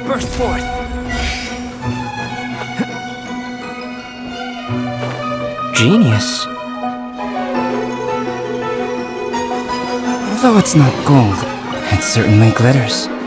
burst forth. Genius. Although it's not gold, it certainly glitters.